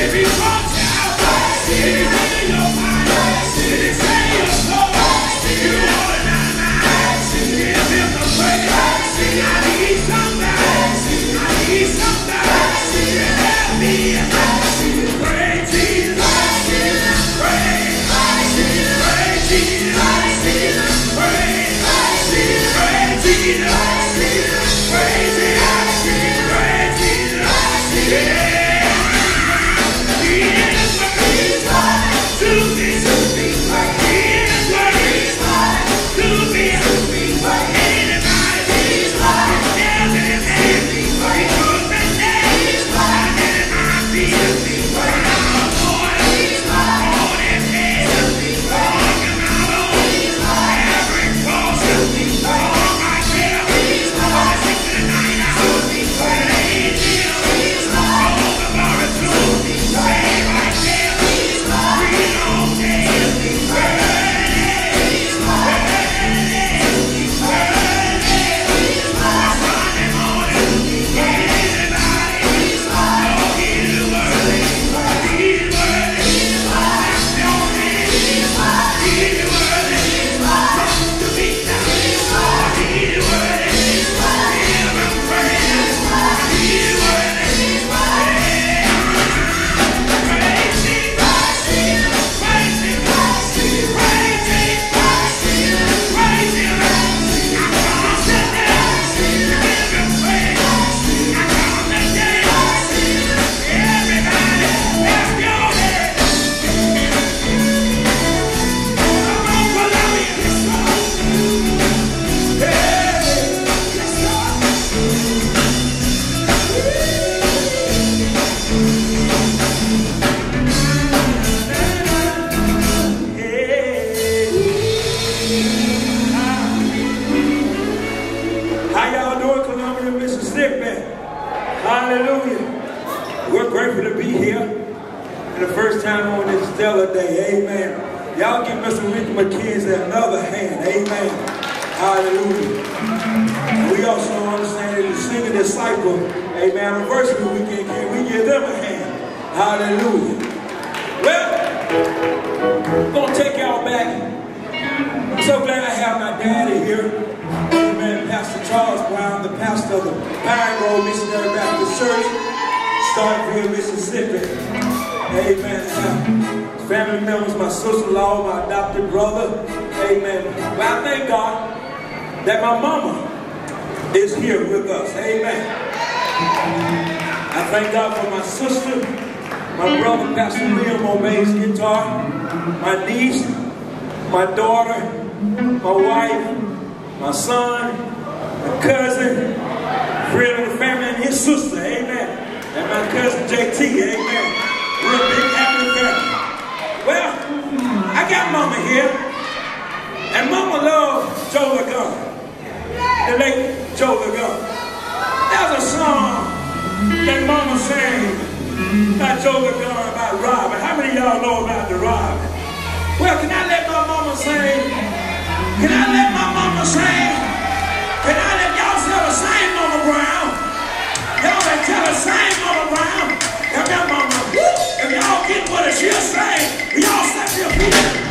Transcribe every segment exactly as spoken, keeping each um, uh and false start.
Hallelujah. We're grateful to be here for the first time on this Stella Day. Amen. Y'all give Mister Ricky McKenzie another hand. Amen. Hallelujah. And we also understand that the singing disciple, amen, anniversary weekend, can we give them a hand? Hallelujah. Well, I'm going to take y'all back. I'm so glad I have my daddy here. Amen. Pastor Charles Brown, the pastor of the Pine Grove Missionary Baptist Church, Starkville, Mississippi. Amen. Family members, my sister-in-law, my adopted brother. Amen. But I thank God that my mama is here with us. Amen. I thank God for my sister, my brother, Pastor Liam on bass guitar, my niece, my daughter, my wife, my son, my cousin, friend of the family, and his sister. Amen. And my cousin J T. Amen. We're a big happy family. Well, I got Mama here, and Mama loved Joe LaGun. The late Joe LaGun. There's a song that Mama sang about Joe LaGun, about robbing. How many of y'all know about the robbing? Well, can I let my mama sing? Can I let my mama sing? Can I let y'all tell the same Mama Brown? Y'all can tell the same Mama Brown. If y'all mama, if y'all get what she'll say, y'all step your feet.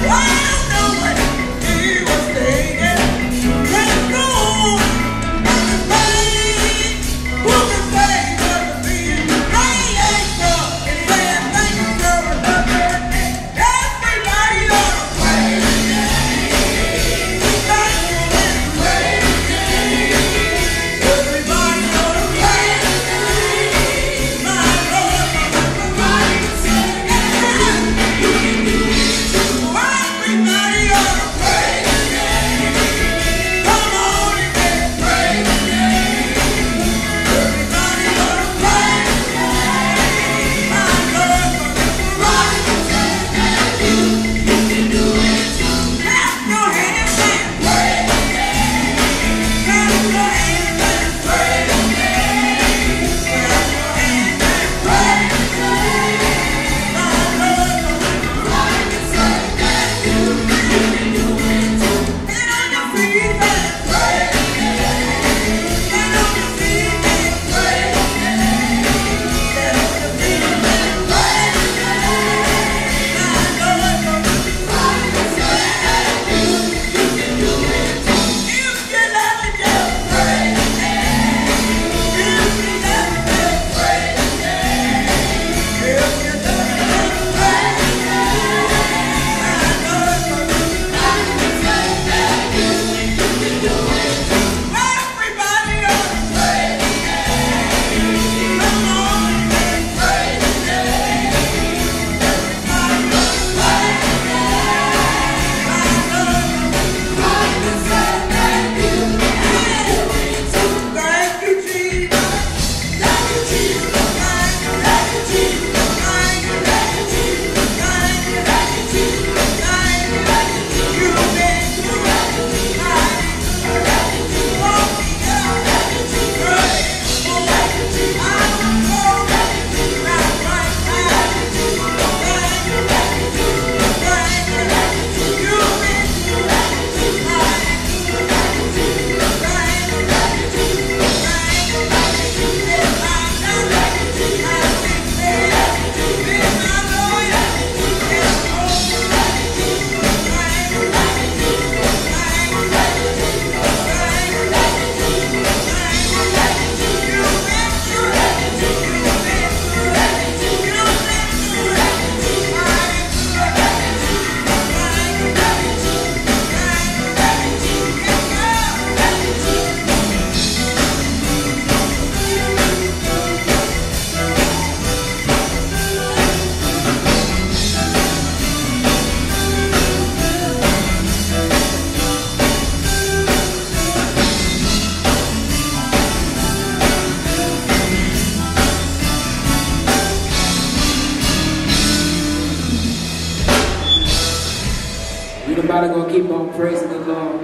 Everybody gonna keep on praising the Lord.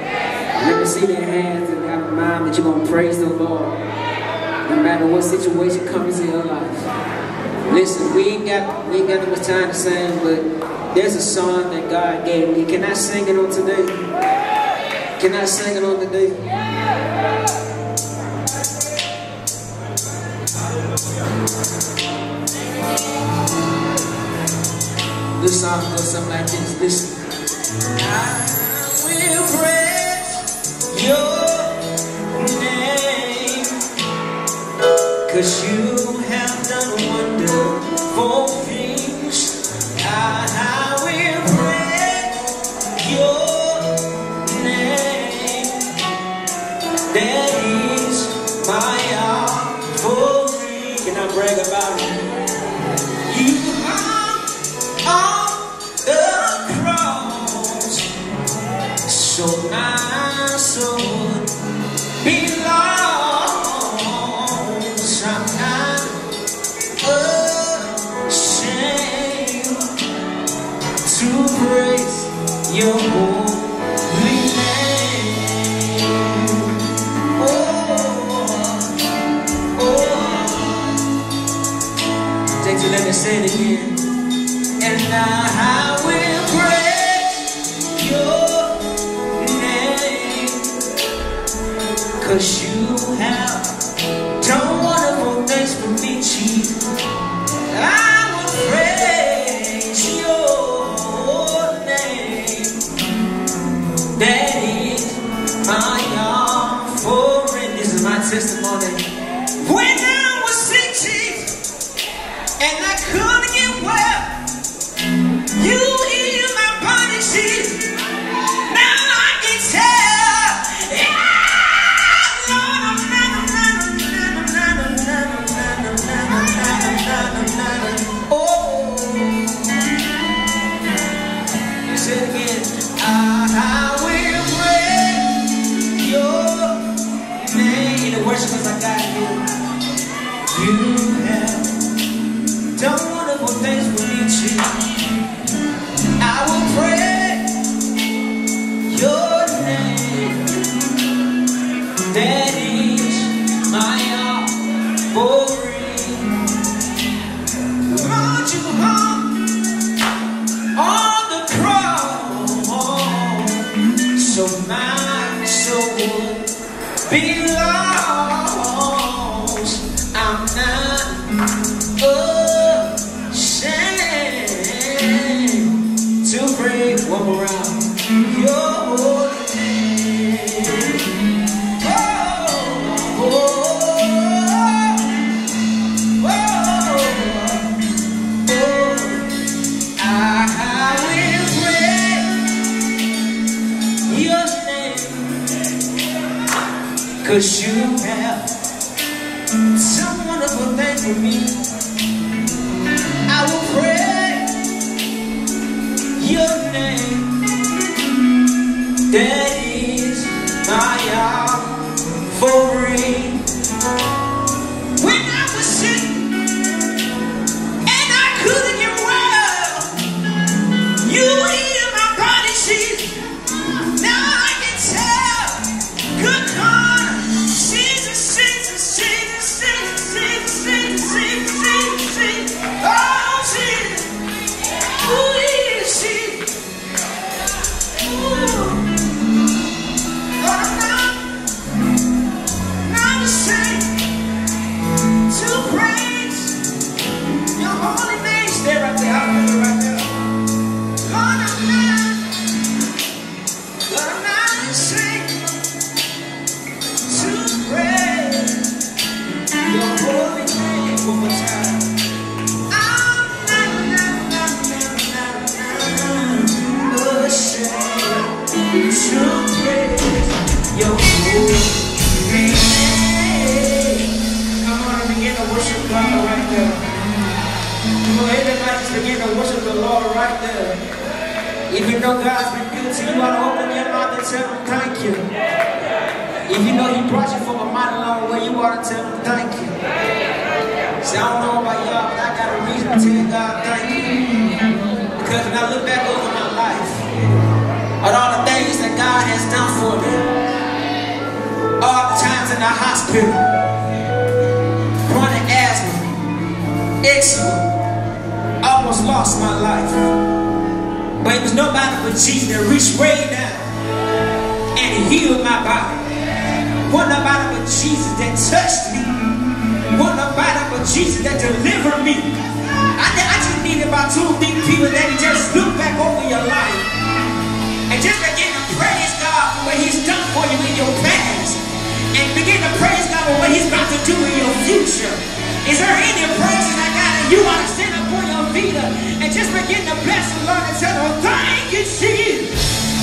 Let me see their hands and have a mind that you're gonna praise the Lord. No matter what situation comes in your life. Listen, we ain't got we ain't got that much time to sing, but there's a song that God gave me. Can I sing it on today? Can I sing it on today? This song goes something like this. Listen. I will praise your name, 'cause you have done wonderful things. I, I will praise your name. That is my offering. Can I brag about it? You are on the cross, so my soul belongs. I'm not ashamed to praise your holy name. Oh, oh. Take to let me say it again. And I will praise your name, 'cause you have done wonderful things for me, Jesus. I will praise your name. testimony. When I was sick, Jesus, and I couldn't get well, you healed my body, Jesus. Now I can tell. Yeah, Lord, oh, you said it again. I, I will praise your name. The worshipers I got here. You have done wonderful things for me, Jesus. I will praise your name. That is my offering. Lord, you hung on the cross, so my soul be lost. I'm not ashamed to pray one more round your holy name. Oh, oh, oh, oh, I will pray your name, 'cause you have some wonderful things for me. I will pray your name. That is my offering. When I was sick and I couldn't get well, you healed my body, Jesus. Now I can tell. Good God, Jesus, Jesus, Jesus, Jesus, Jesus, Jesus, Jesus, Jesus. Oh, Jesus. Who is Jesus? Ooh. Lord, I'm not, not ashamed to praise your holy name. Stay right there. I'll feel it right there. Lord, I'm not, Lord, I'm not ashamed to praise your holy name one more time. I'm not, not, not, not, not, not ashamed to praise your holy name. Come on and begin to worship God right there. Come on, everybody just begin to worship the Lord right there. If you know God's been good to you, you want to open your mouth and tell him thank you. If you know he brought you from a mighty long way, you ought to tell him thank you. See, I don't know about y'all, but I got a reason to tell God thank you. Because when I look back over my life, at all the things that God has done for me, all the times in the hospital, chronic asthma, eczema, almost lost my life. But it was nobody but Jesus that reached way down and healed my body. Wasn't nobody but Jesus that touched me. Wasn't nobody but Jesus that delivered me. I, I just need about two or three people that can just look back over your life and just begin to praise God for what he's done for you in your past, and begin to praise God for what he's about to do in your future. Is there any praise that I got and you want to stand up on your feet and just begin to bless the Lord and tell him, thank you, Jesus.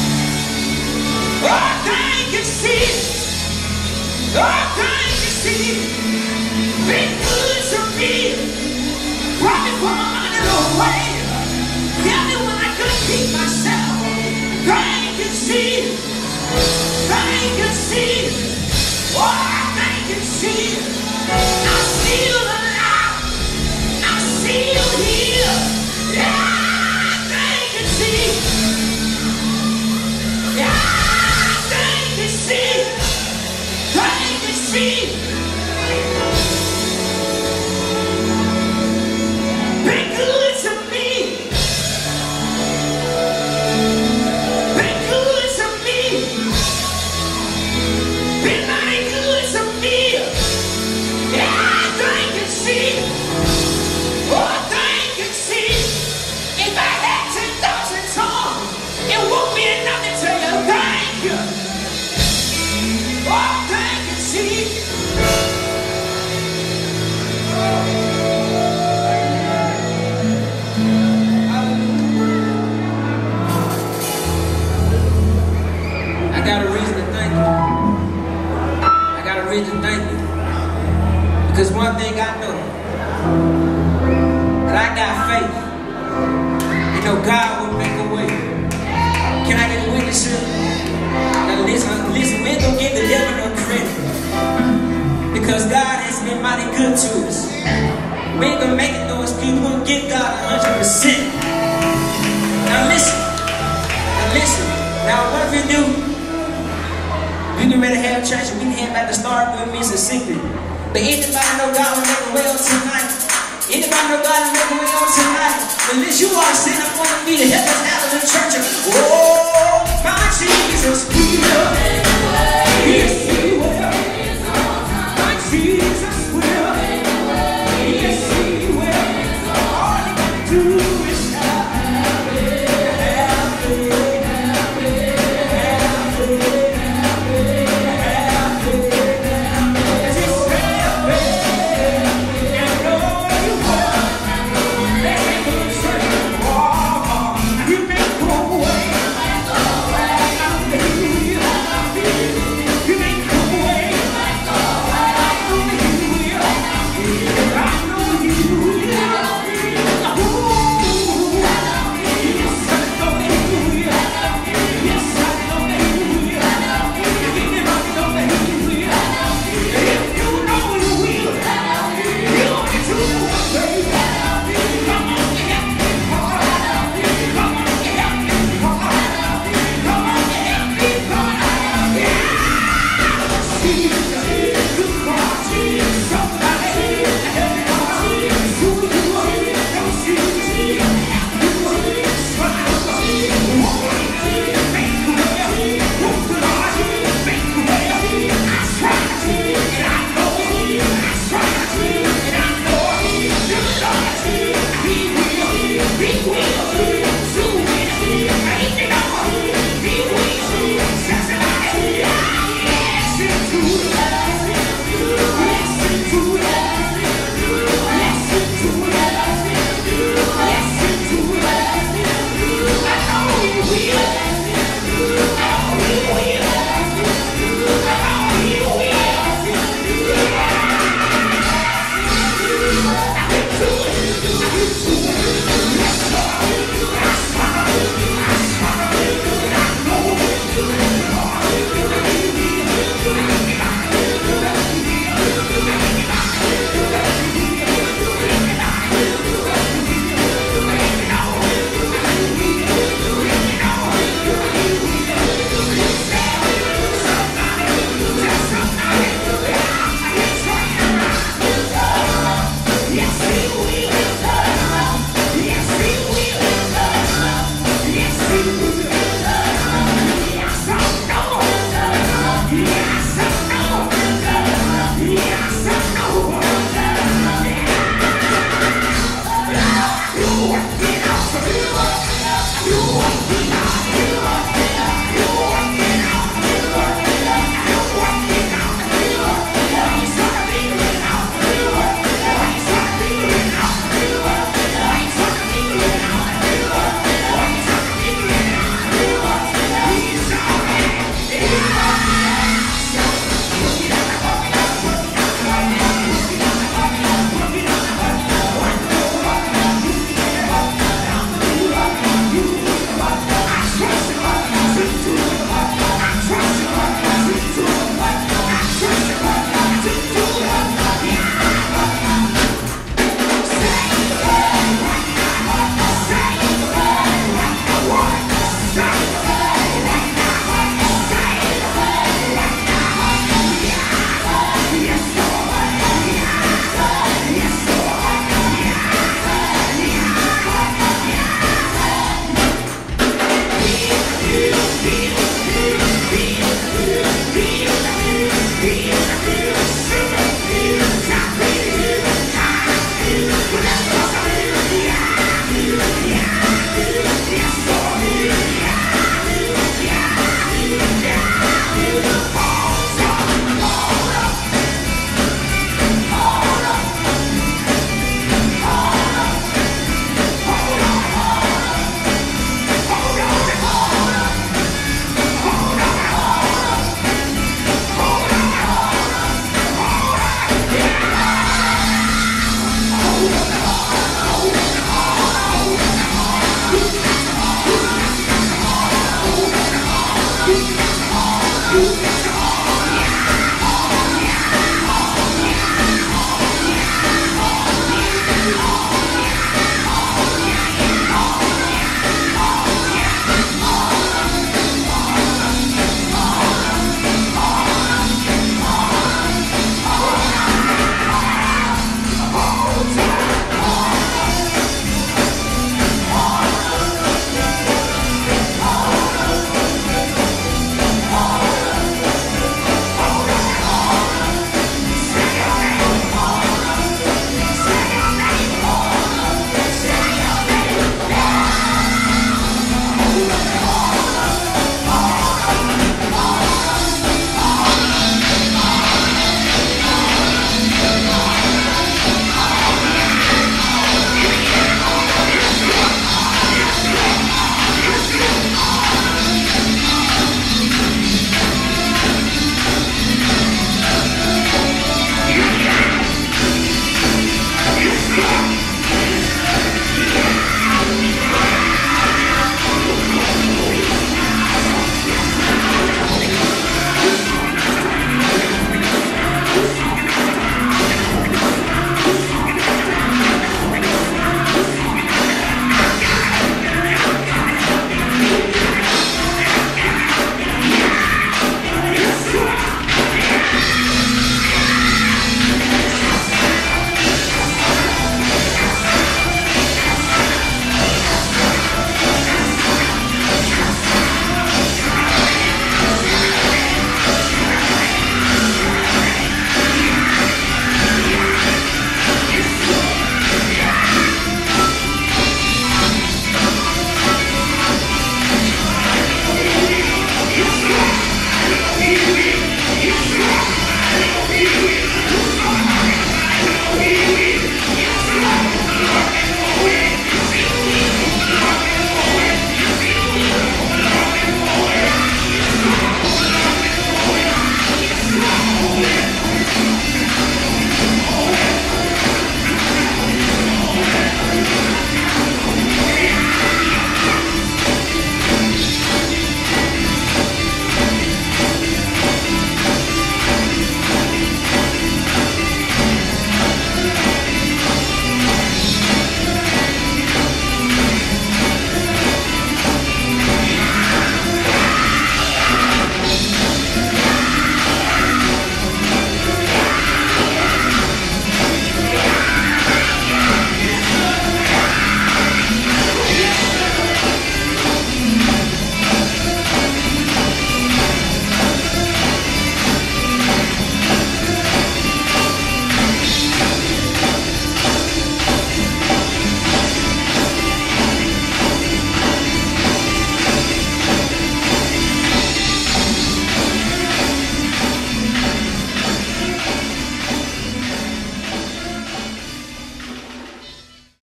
Oh, thank you, Jesus. Oh, thank you, Jesus. Been good to me. Brought me from another way. Tell me when I couldn't keep myself. Thank you, Jesus. Thank you, Jesus. Oh, thank you, Jesus. I'm still alive. I'm still here. Yeah, thank you, Jesus. one thing I know, that I got faith. You know God will make a way. Can I get a witness here? Now listen, listen, we ain't gonna give the devil no credit, because God has been mighty good to us. We ain't gonna make it no excuse. We're gonna give God one hundred percent. Now listen, now listen. Now what if we do? We get ready to have church and we can head back to Starkville M S in secret. But anybody know God will make a way on tonight? Anybody know God will make a way on tonight? But at least you are sitting up on the feet and help us out of the church. Oh, my Jesus, we will make a way. Yes, He will. My Jesus will. Yes, He will. All He can do is have it, have it, have it, have it, have it, have it, have it. Just have it, and know you will. Let me go straight to the wall. You make a way. You make a way. Feel